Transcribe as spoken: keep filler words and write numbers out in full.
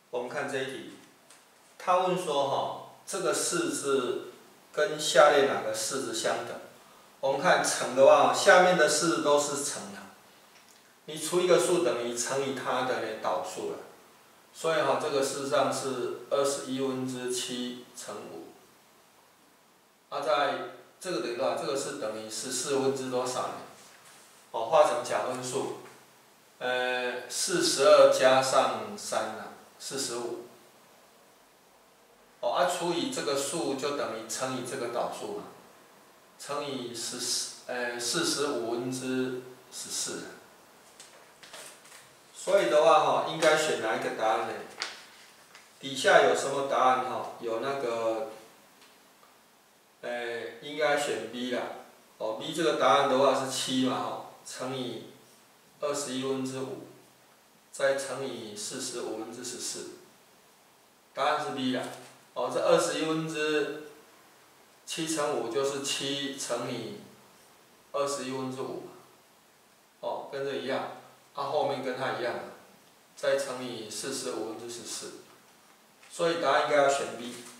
我们看这一题，他问说哈，这个式子跟下列哪个式子相等？我们看乘的话，下面的式都是乘的，你除一个数等于乘以它的导数了，所以哈，这个事实上是二十一分之七乘五。啊，在这个等于多少？这个是等于十四分之多少呢？哦，化成假分数，呃，四十二加上三啊，四十五。哦，啊，除以这个数就等于乘以这个导数嘛，乘以十四，呃，四十五分之十四。所以的话哈，应该选哪一个答案呢？底下有什么答案哈？有那个，呃，应该选 B 啦。哦 ，B 这个答案的话是七嘛哈，乘以二十一分之五，再乘以四十五分之十四。答案是 B 啦。哦，这二十一分之七乘五就是七乘以二十一分之五。哦，跟这一样，它、啊、后面跟它一样，再乘以四十五分之十四。所以答案应该要选 B。